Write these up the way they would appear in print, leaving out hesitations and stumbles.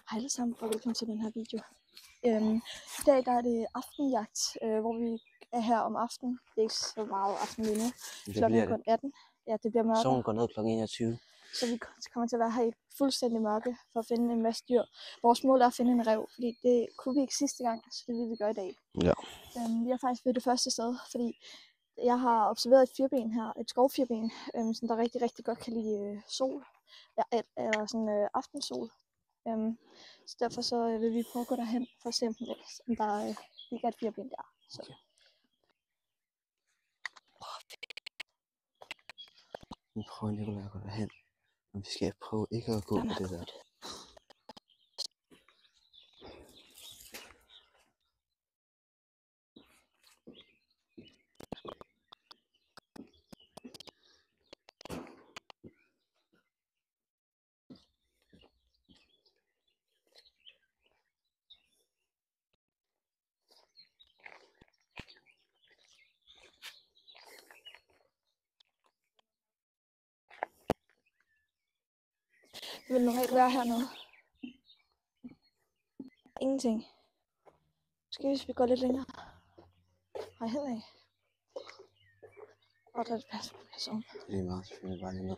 Hej alle sammen, og velkommen til den her video. I dag der er det aftenjagt, hvor vi er her om aftenen. Det er ikke så meget aften lige nu. Klokken er kun 18. Ja, det bliver mørkt. Solen går ned klokken 21. Så vi kommer til at være her i fuldstændig mørke for at finde en masse dyr. Vores mål er at finde en ræv, fordi det kunne vi ikke sidste gang, så det vil vi gøre i dag. Ja. Vi har faktisk ved det første sted, fordi jeg har observeret et firben her, et skovfirben, som der rigtig godt kan lide sol, eller sådan aftensol. Så derfor så vil vi prøve at gå derhen for at se, om der ligger et firben der. Så. Okay. Nu prøver Nicolaj at gå derhen, men vi skal prøve ikke at gå på det der. Det vil normalt være hernede. Ingenting. Måske hvis vi går lidt længere. Nej, heller ikke. Og der er et person. Det er lige meget, selvfølgelig bare lige ned.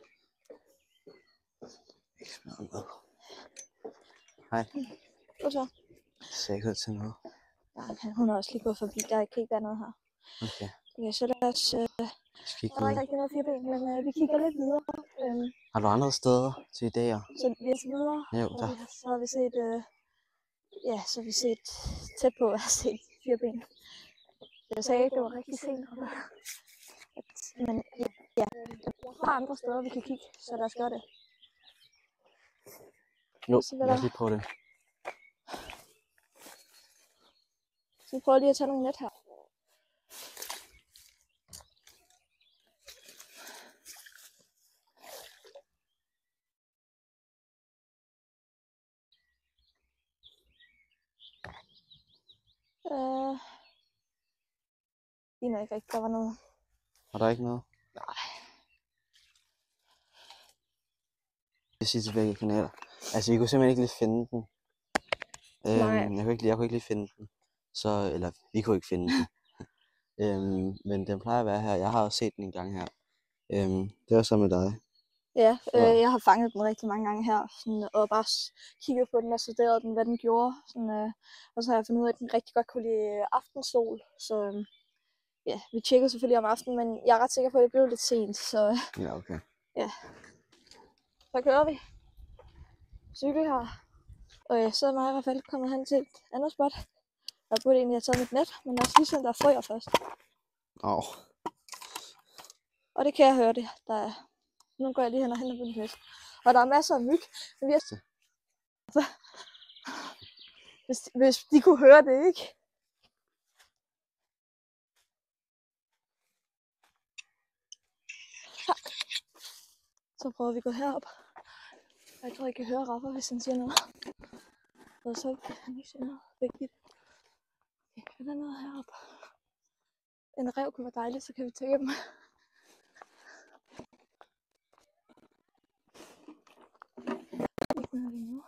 Ikke smadre med. Hej. Hvad så? Det ser ikke ud til noget. Ja, hun har også lige gået forbi. Der kan ikke være noget her. Okay. Okay, så lad os... Skal ikke der er ikke rigtig noget firben, men vi kigger lidt videre. Har du andre steder til idéer? Så vi er videre. Jo, der. Så har vi set... så har vi set tæt på at se et firben. Jeg sagde ikke, det var rigtig sent. Men ja, der er andre steder, vi kan kigge, så lad os gøre det. Jo, lad os lige prøve det. Så vi prøver lige at tage nogle net her. Det er ikke rigtigt, der var noget. Var der ikke noget? Nej. Jeg siger til begge kanaler. Altså, vi kunne simpelthen ikke lige finde den. Jeg kunne ikke lige finde den. Så, eller vi kunne ikke finde den. Men den plejer at være her. Jeg har også set den en gang her. Det var så med dig. Ja, jeg har fanget den rigtig mange gange her, sådan, og bare kigget på den og studeret den, hvad den gjorde. Sådan, og så har jeg fundet ud af, at den rigtig godt kunne lide aftensol. Så ja, vi tjekkede selvfølgelig om aftenen, men jeg er ret sikker på, at det blev lidt sent. Så Ja, okay. Ja. Så kører vi. Cykel her. Og så er mig i hvert fald kommet hen til et andet spot. Jeg burde egentlig have taget mit net, men lad os lige se, om der er frøer først. Og det kan jeg høre det. Der er... Nu går jeg lige hen og henter mit net. Og der er masser af myg. Men vi har... hvis de kunne høre det, ikke? Så prøver vi at gå herop. Jeg tror, I kan høre Rafa, hvis han siger noget. Og så kan han ikke sige noget vigtigt. Okay, der er noget heroppe. En ræv kunne være dejligt, så kan vi tage dem. Ikke noget lige nu.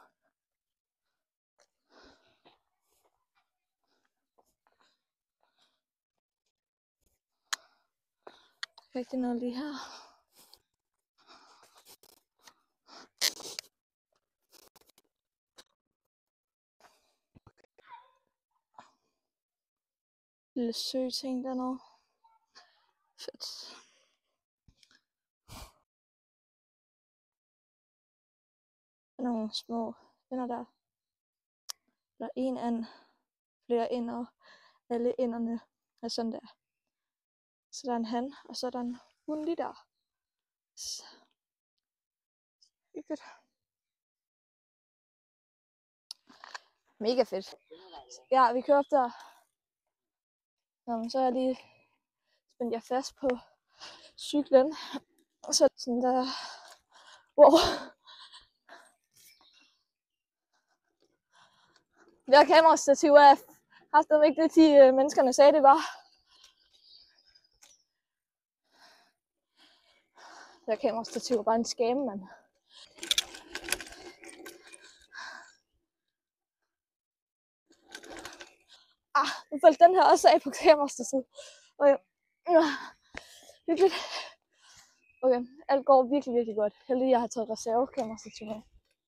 Rigtig noget lige her. Lille søting dernede. Fedt. Nogle små ender der. Der er en and, flere ender. Alle enderne er sådan der. Så der er en han, og så er der en hund lige der. Hyggeligt. Mega fedt. Ja, vi kører op der. Nå, så er jeg lige spændt jer fast på cyklen. Og så sådan der. Wow. Det her kamerastativ er haft ikke det, de menneskerne sagde, det var. Det her kamerastativ er bare en skame, mand. Nu faldt den her også af på kamerastasset. Okay. Hyggeligt. Okay, alt går virkelig, virkelig godt. Heldig, jeg har taget reservekamerastativ med.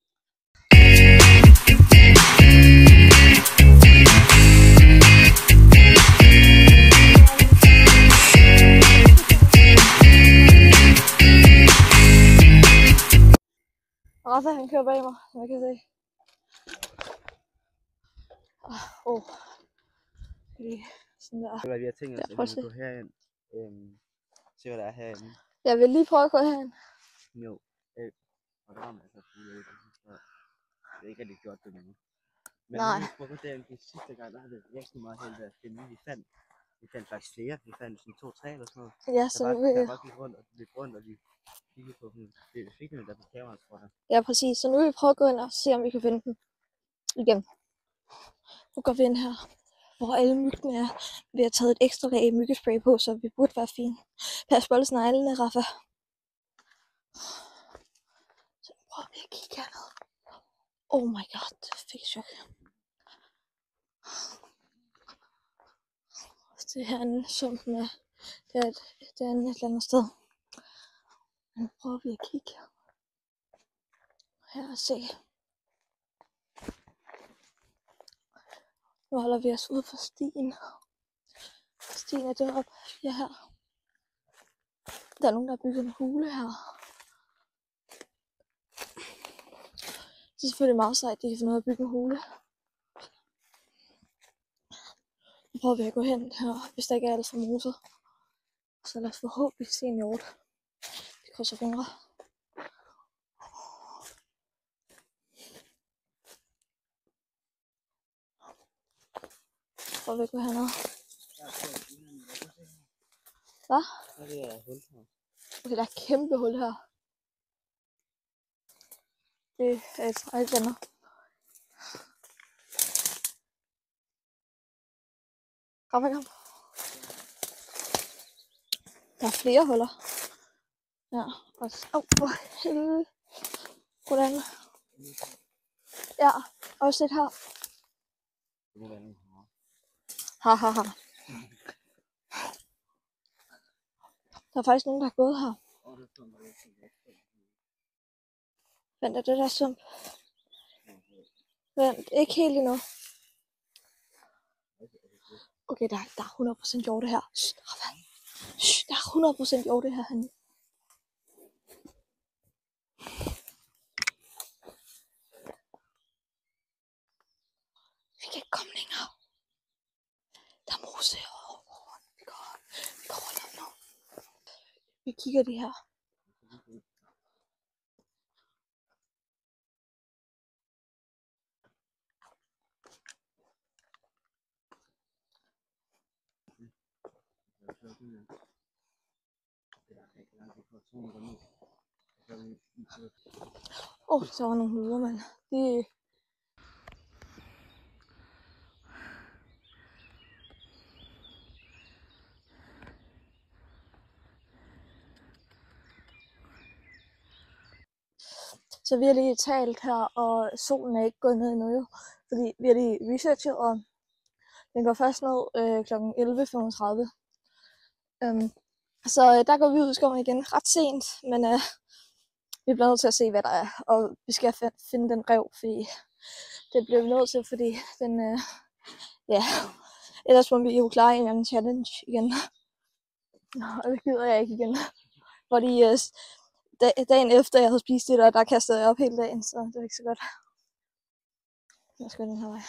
Rafa, han kører bag mig, som jeg kan se. Sådan der. Hvad vi har tænkt os, at vi vil gå herind. Se hvad der er herinde. Jeg vil lige prøve at gå herind. Jo. Og der er masser af fugle. Jeg har ikke rigtig gjort det nu. Men nej. Vi prøver at gå derind. Sidste gang, der havde det rigtig meget held at finde. Vi fandt faktisk flere. Vi fandt sådan 2-3 eller sådan noget. Ja, så nu vil jeg... Der var lidt rundt, og vi kiggede på dem. Det fik vi der på kameraet, tror jeg. Ja, præcis. Så nu vil vi prøve at gå ind og se, om vi kan finde dem igen. Nu går vi ind her, hvor alle myggene er. Vi har taget et ekstra lag myggespray på, så vi burde være fine. Pas på alle sneglene, Rafa. Så nu prøver vi at kigge hernede. Oh my god, det fik et chok. Det er herinde, sumpen er. Det er et eller andet sted. Nu prøver vi at kigge her og se. Nu holder vi os ude for stien. Stien er deroppe. Ja, her. Der er nogen, der har bygget en hule her. Det er selvfølgelig meget sejt, at de kan finde ud af at bygge en hule. Nu prøver vi at gå hen her, hvis der ikke er alt for moset. Så lad os forhåbentlig se en hjort. Vi krydser fingre. Prøver vi at gå hernede. Hvad? Okay, der er et kæmpe hul her. Det er et alt andet. Kom. Der er flere huller. Ja, og for helvede. Hvordan? Ja, også et her. Hahaha. Der er faktisk nogen, der har gået her. Vent, er det der sump? Vent, ikke helt endnu. Okay, der er 100% hjorte her. Shh, der er 100% hjorte herhenne. Vi kan ikke komme længere. Der er mose over. Vi går rundt nu. Vi kigger det her. Så var nogle lyder, mand. Så vi har lige talt her, og solen er ikke gået ned endnu jo. Fordi vi har lige researchet, og den går først ned kl. 11.35. Så der går vi ud i skoven igen ret sent, men vi bliver nødt til at se, hvad der er. Og vi skal finde den rev, fordi det bliver vi nødt til, fordi den, ja, ellers må vi jo klare en anden challenge igen. Og det gider jeg ikke igen. Fordi dagen efter jeg havde spist det, der kastede jeg op hele dagen, så det var ikke så godt. Jeg skal den her vej.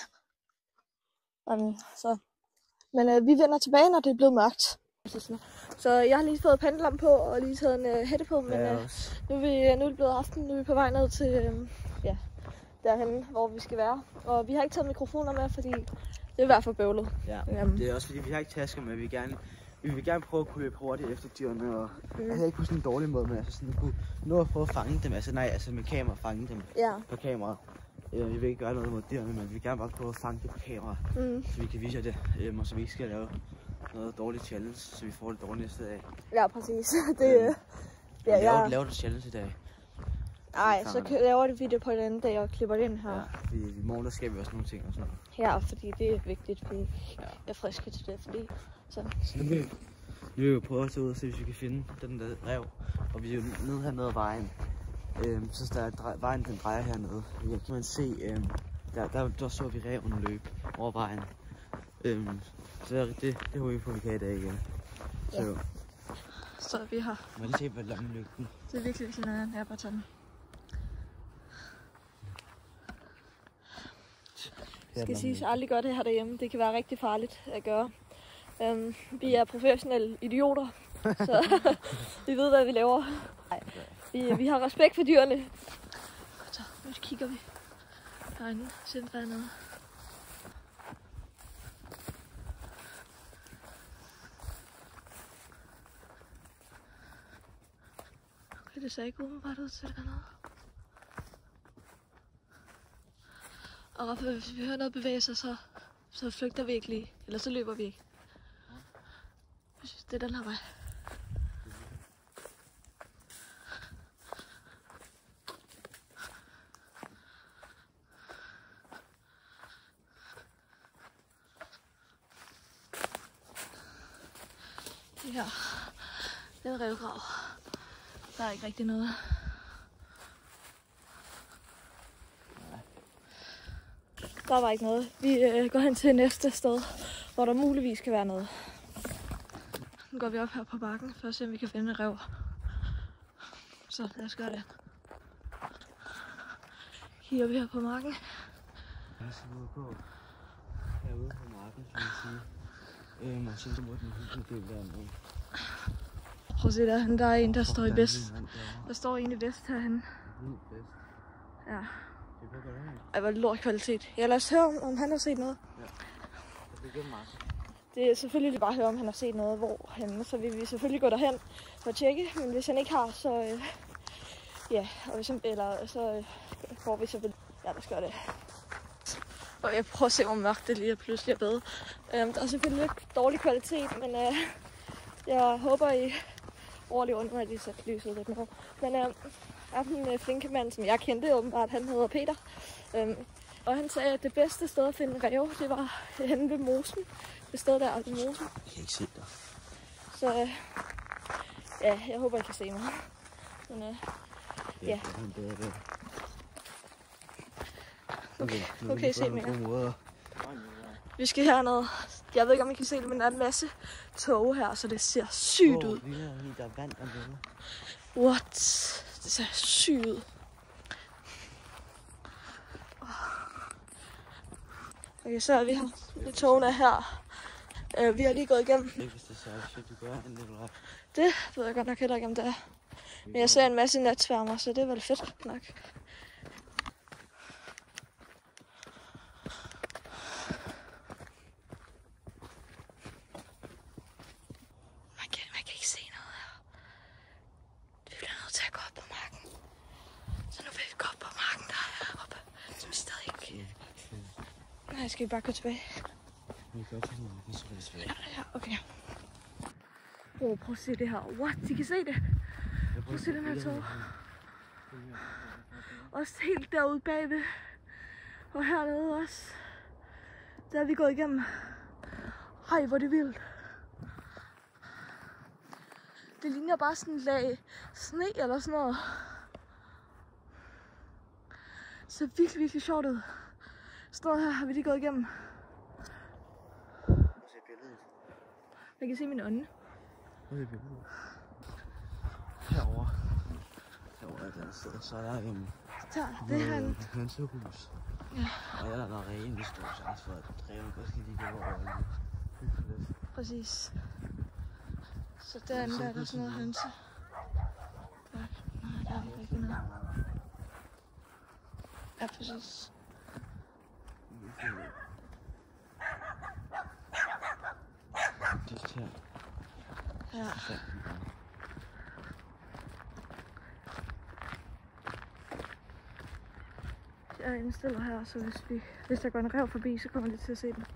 Men vi vender tilbage, når det er blevet mørkt. Så jeg har lige fået pandelampe på og lige taget en hætte på, men nu er det blevet aften. Nu er vi på vej ned til derhen, hvor vi skal være. Og vi har ikke taget mikrofoner med, fordi det er i hvert fald bøvlet. Ja, det er også fordi vi har ikke tasker med. Vi vil gerne prøve at kunne løbe hurtigt efter dyrene, og altså ikke på sådan en dårlig måde, men altså sådan at kunne nå at prøve at fange dem. Altså med kamera fange dem på kamera. Vi vil ikke gøre noget mod dyrene, men vi vil gerne bare prøve at fange det på kamera, så vi kan vise det, og så vi ikke skal lave noget dårligt challenge, så vi får det dårligste af. Ja, præcis. Jeg lavede et challenge i dag. Nej, så laver det video på en anden dag og klipper det ind her. Ja, fordi i morgen der skal vi også nogle ting og sådan noget. Ja, fordi det er vigtigt, fordi jeg er friske til det, fordi så nu vil vi jo prøve at tage ud og se, hvis vi kan finde den der rev. Og vi er jo nede hernede af vejen. Så der vejen den drejer hernede. Ja, kan man se, der så vi reven løbe over vejen. Så det håber vi på, at vi kan i dag igen. Ja. Så vi har... Må lige se på lommelygten. Det er virkelig noget, jeg bare tager den. Det skal siges, aldrig gøre det her derhjemme. Det kan være rigtig farligt at gøre. Vi er professionelle idioter, så vi ved, hvad vi laver. Vi har respekt for dyrene. Så nu kigger vi herinde, simpelthen noget. Okay, det ser ikke umiddelbart ud til dernede. Og hvis vi hører noget bevæge sig, så flygter vi ikke lige. Eller så løber vi ikke. Jeg synes, det er den her vej. Det her, det er en revgrav. Der er ikke rigtig noget. Der var ikke noget. Vi går hen til næste sted, hvor der muligvis kan være noget. Nu går vi op her på bakken, for at se, om vi kan finde en rev. Så lad os gøre det. Kigger vi her på marken. Jeg skal ud på herude på marken, kan man sige. Og så må den hyggelige del dernede. Prøv at se der er en, der står i vest. Der står en i vest herhenne. Ja. Ej, hvor lort kvalitet. Ja, lad os høre, om han har set noget. Ja. Det er selvfølgelig bare at høre, om han har set noget, hvor henne. Så vil vi selvfølgelig gå derhen for at tjekke. Men hvis han ikke har, så... ja, og hvis han, eller så går vi selvfølgelig... Ja, lad os gøre det. Og jeg prøver at se, hvor mørkt det lige pludselig er bedre. Der er selvfølgelig lidt dårlig kvalitet, men jeg håber, I overlever nu, at de sætter lyset lidt mere. Men jeg er en flinke mand, som jeg kendte åbenbart. Han hedder Peter. Og han sagde, at det bedste sted at finde ræve, det var henne ved mosen. Det sted der ved mosen. Jeg kan ikke se dig. Så ja, jeg håber, I kan se mig. Men ja. Nu kan I se mere. Vi skal hernede. Jeg ved ikke, om I kan se det, men der er en masse tog her, så det ser sygt ud. Der er vand dernede. What? Det ser sygt ud. Okay, så er vi her. Togene er her. Vi har lige gået igennem. Det ved jeg godt nok heller ikke, om det er. Men jeg ser en masse natsværmer, så det er vel fedt nok. Man kan ikke se noget her. Vi bliver nødt til at gå op på marken. Så nu vil vi gå op på marken, der er heroppe, som vi stadig ikke... Nej, skal vi bare gå tilbage? Ja, okay. Prøv at se det her. What? De kan se det. Prøv at se den her tog. Også helt derude bagved. Og hernede også. Der er vi gået igennem. Ej, hvor er det vildt. Det ligner bare sådan en lag sne eller sådan noget. Det ser virkelig, virkelig sjovt ud. Sådan noget her har vi lige gået igennem. Jeg kan se mine øjne. Herovre er et andet sted, så er der en hønsehus. Ja. Og jeg er der rimelig stor chance for, at ræven godt skal lige gå over. Præcis. Så derinde er der sådan noget hønse. Nej, der er ikke noget. Ja, præcis. Ja. Jeg indstiller her, så hvis der går en ræv forbi, så kommer de til at se den.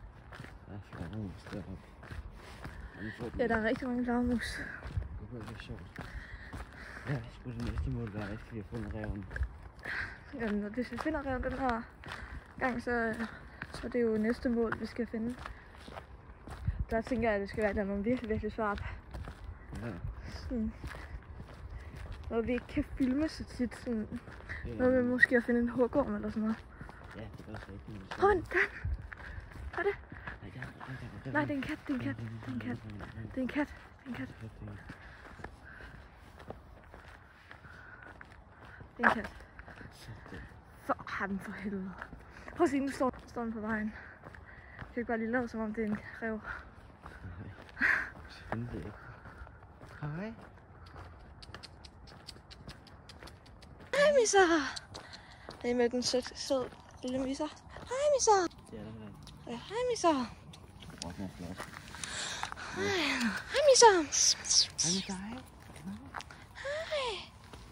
Ja, der er rigtig mange flagermus. Det er sjovt. Ja, skulle det næste mål være, at vi har fundet ræven. Jamen, hvis vi finder ræven den her gang, så er det jo næste mål, vi skal finde. Der tænker jeg, at det skal være noget virkelig, virkelig svært. Ja. Sådan. Noget vi ikke kan filme så tit. Sådan. Noget med måske at finde en hugorm eller sådan noget. Ja, det er også rigtigt. Prøv den! Hvad er det? Nej, Nej, det er en kat, det er en kat, det er en kat. Det er en kat, det er en kat. Det er en kat. For ham for helvede. Prøv at se, nu står den på vejen. Jeg kan ikke bare lige lade, som om det er en ræv. Nej, det ikke. Hej. Hej, Misa! Det er med den sød lille Misa. Hej, Misa! Det er der her. Ja, hej, Misa! Åh, den er flot. Hej, Misa! Hej med dig. Hej!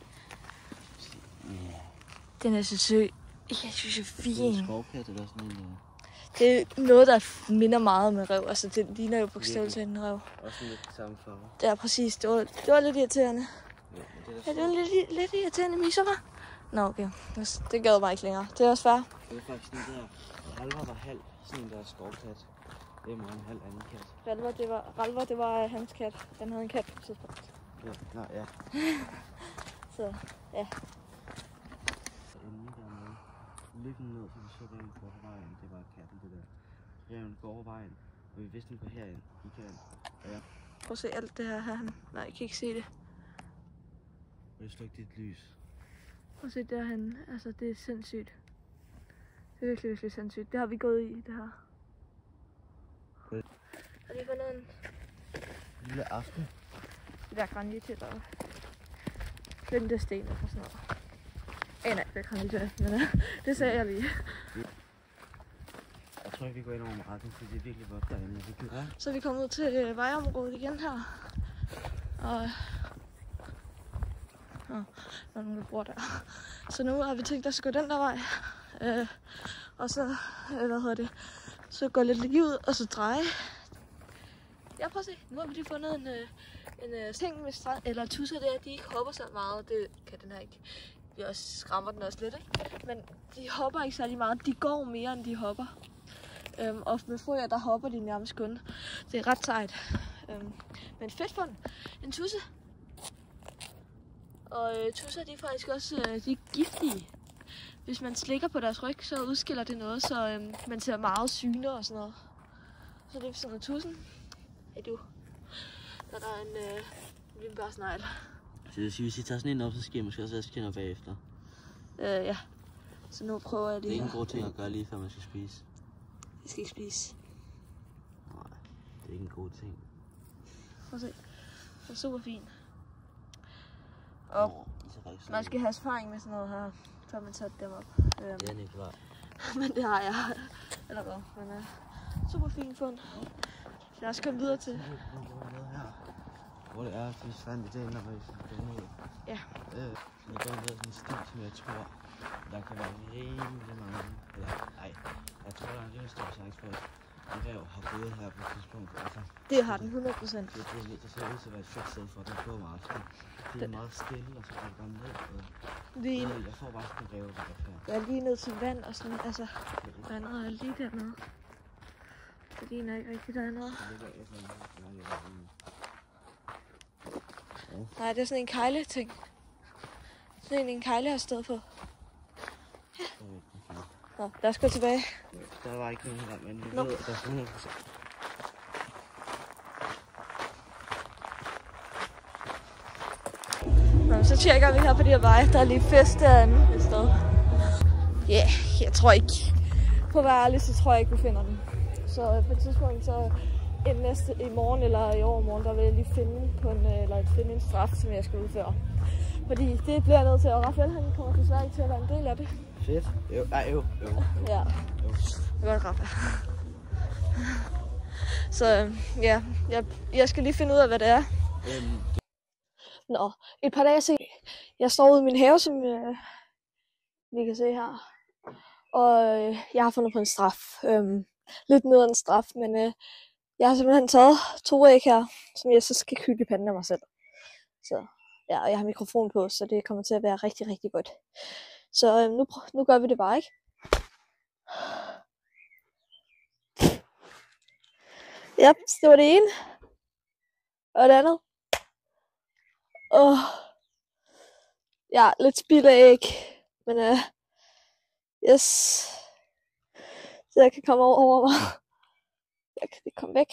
Ja. Den er så sød. Jeg synes, det er Det er fin. en skovkat eller sådan en... Det er noget, der minder meget om en ræv. Altså, det ligner jo bogstaveligt til en ræv. Også lidt samme farve. Det er præcis. Det var lidt irriterende. Ja, men det Ja, det var lidt irriterende, Misa, var. Nå, okay. Det gad mig ikke længere. Det er også fair. det er faktisk den der Ralvar var halv, sådan en der skovkat. Det er meget en halv anden kat. Ralvar, det var hans kat. Han havde en kat på et tidspunkt. Ja, nå ja. Så, ja. Så enden dernede. Løb den ned, så vi så reven går på vejen. Det var katten, det der. Reven går over vejen, og vi vidste, den går herind. Vi kan. Ja. Prøv at se alt det her. Nej, jeg kan ikke se det. Og det sluk dit lys. Prøv at se derhen. Altså, det er sindssygt. Det er virkelig, virkelig sindssygt. Det har vi gået i, det her. Har lige fundet en Lille aften. de der granitter deroppe. Flintesten og sådan noget. Nej, det er granitter, men det sagde jeg lige. Jeg tror ikke, vi går ind over marken, fordi det er virkelig godt derinde. Vi kan gøre. Så er vi kommet ud til vejområdet igen her. Og der er nogen, der bor der. Så nu har vi tænkt os at gå den der vej. Og så, så gå lidt lige ud og så dreje. Ja, prøv at se. Nu har vi lige fundet en ting med strand, eller tusser der, de ikke hopper så meget. Det kan den her ikke. Vi også skræmmer den også lidt, ikke? Men de hopper ikke særlig meget. De går mere, end de hopper. Og med frøer, der hopper de nærmest kun. Det er ret sejt. Men fedt fund. En tusse. Og tusser, de er faktisk også de er giftige. Hvis man slikker på deres ryg, så udskiller det noget, så man ser meget syne og sådan noget. Så det er sådan noget tussen. Hey du. Der er en vinbærsnegl. Så det vil sige, hvis I tager sådan en op, så skal I måske også vaske tænder bagefter. Ja. Så nu prøver jeg Det er lige ikke en god ting at gøre lige før man skal spise. Jeg skal ikke spise. Nej, det er ikke en god ting. Prøv at se. Det er super fint. Og man skal have erfaring med sådan noget her, før man tager dem op. Det er Nikolaj. Men det har jeg allerede. Men super fint fund. Lad os komme videre til. Hvor det er, hvis fandt det når vi skal gå ned. Ja. Vi går ned ad sådan en sti, som jeg tror, der kan være rimelig mange. Eller nej, jeg tror, der er en rimelig stor chance for, at en ræv har gået her på et tidspunkt. Altså, Det har den 100%. det ser ud til at være et fedt sted for, at den går meget. Det er meget stille, og så går det bare ned. Jeg får bare sådan en ræv, der er her. Jeg er lige ned til vand og sådan, altså, vandet er lige dernede. Det ligner ikke rigtigt dernede. Nej, det er sådan en kejle-ting. Sådan en kejle har stået på. Ja. Nå, lad os gå tilbage. Der var ikke nogen her, men vi Nope. ved, at der er 100%. Nå, så tjekker vi her på de her veje. Der er lige fest derinde et sted. Ja, jeg tror ikke. På at være ærlig, så tror jeg ikke, vi finder den. Så på et tidspunkt, så i morgen eller i overmorgen, der vil jeg lige finde en straf, som jeg skal udføre. Fordi det bliver jeg nødt til, og Rafael han kommer desværre ikke til at være en del af det. Fedt. Jo. Ja, det var godt, Rafael. Så ja, jeg skal lige finde ud af, hvad det er. Nå, et par dage siden, jeg står ude i min have, som vi kan se her. Og jeg har fundet på en straf. Lidt nederen en straf, men jeg har simpelthen taget 2 æg her, som jeg så skal kylde i panden af mig selv. Så Ja, og jeg har mikrofon på, så det kommer til at være rigtig, rigtig godt. Så nu gør vi det bare, ikke? Ja, det var det ene. Og det andet. Ja, lidt spild af æg. Men yes. Så jeg kan komme over mig. Jeg kan komme væk.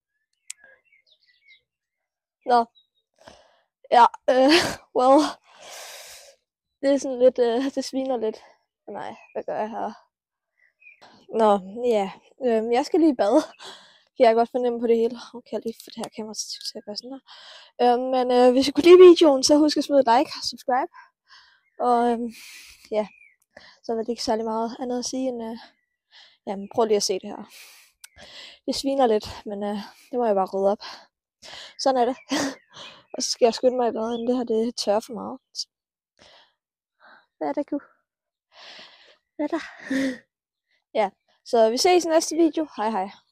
Nå. Ja, well. Det er sådan lidt, det sviner lidt. Nej, hvad gør jeg her? Nå, ja. Jeg skal lige i bad. Kan jeg godt fornemme på det hele. Okay, jeg lige få det her kamera til at gøre sådan her. Men hvis I kunne lide videoen, så husk at smide et like og subscribe. Og ja, så er det ikke særlig meget andet at sige end, jamen prøv lige at se det her. Det sviner lidt, men det må jeg bare rydde op. Sådan er det. Og så skal jeg skynde mig i bad, inden det her det tørrer for meget. Hvad er det, Gud? Hvad er der? Ja, så vi ses i næste video. Hej hej.